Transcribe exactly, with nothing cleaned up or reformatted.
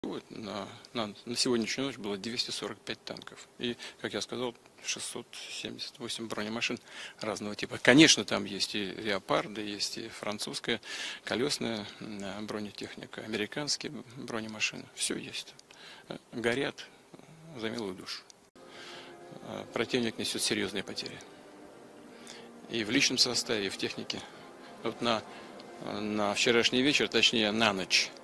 Вот, на, на, на сегодняшнюю ночь было двести сорок пять танков. И, как я сказал, шестьсот семьдесят восемь бронемашин разного типа. Конечно, там есть и леопарды, есть и французская колесная бронетехника, американские бронемашины. Все есть. Горят за милую душу. Противник несет серьезные потери. И в личном составе, и в технике. Вот на, на вчерашний вечер, точнее на ночь,